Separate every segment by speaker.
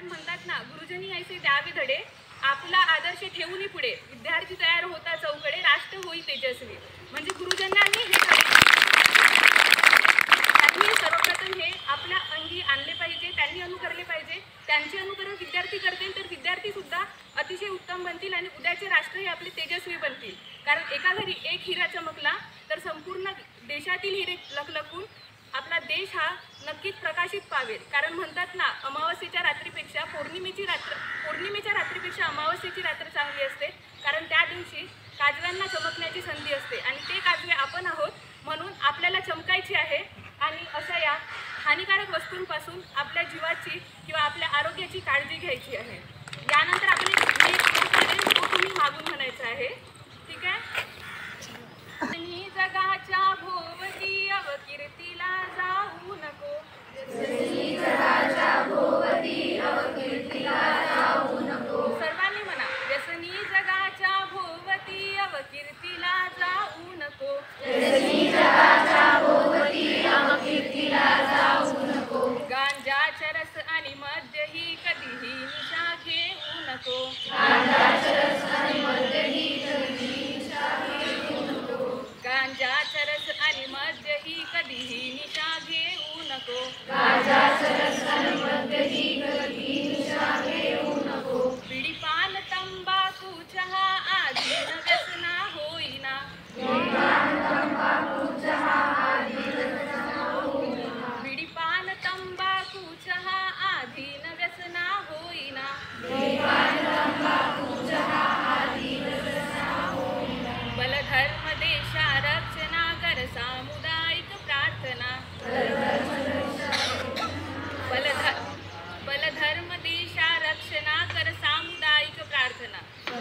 Speaker 1: कारण म्हणतात ना, गुरुजनी ऐसे द्यावे धडे, आपला आदर्श ठेवून पुढे विद्यार्थी तयार होता चौकडे, राष्ट्र होई तेजस्वी. म्हणजे गुरुजनांनी हे त्यांनी सर्वप्रथम हे आपल्या अंगी आणले पाहिजे, त्यांनी अनुकरले पाहिजे. त्यांचे अनुकरण विद्यार्थी करतील तर विद्यार्थी सुद्धा अतिशय उत्तम बनतील आणि उद्याचे राष्ट्रही आपले तेजस्वी बनतील. कारण एका घरी एक हिरा चमकला तर संपूर्ण देशातील हिरे लखलखून आपला देश हा नक्कीच प्रकाशित पावेल. कारण म्हणतात ना, अमावस्येच्या रात्रीपेक्षा पौर्णिमेच्या रात्रीपेक्षा अमावस्येची रात्र चांगली असते. कारण त्या दिवशी काजव्यांना चमकण्याची संधी असते आणि ते काजवे आपण आहोत. म्हणून आपल्याला चमकायचे आहे आणि अशा या हानिकारक वस्तूंपासून आपल्या जीवाची किंवा आपल्या आरोग्याची काळजी घ्यायची आहे. यानंतर आपले तुम्ही मागून म्हणायचं आहे. ठीक आहे. जगाच्या भोवती अवकीर्तीला जाऊ नको, सर्वांनी म्हणा. व्यसनी जगाच्या भोवती अवकीर्तीला जाऊ नको, गांजाचा रस आणि मद्य ही कधीही निशा घेऊ नको, गांजाचा रस आणि मद्य ही कधीही निशा घेऊ नको. बिडी पान तंबाखू चहा आधीन व्यसना होईना, बिडी पान तंबाखू चहा आधीन व्यसना होईना, बलधर्म देशा रक्षणा कर सामुदायिक प्रार्थना, बलधर्म देशा रक्षणा कर सामुदायिक प्रार्थना.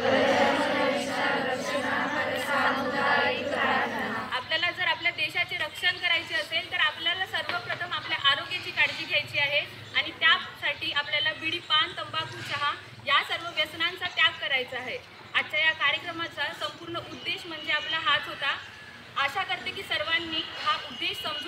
Speaker 1: आपल्याला जर आपल्या देशाचे रक्षण करायचे असेल तर आपल्याला सर्वप्रथम आपल्या आरोग्याची काळजी घ्यायची आहे आणि त्यासाठी आपल्याला बिडी पान तंबाखू चहा या सर्व व्यसनांचा त्याग करायचा आहे. आजच्या या कार्यक्रमाचा संपूर्ण उद्देश म्हणजे आपला हाच होता. आशा करते की सर्वांनी हा उद्देश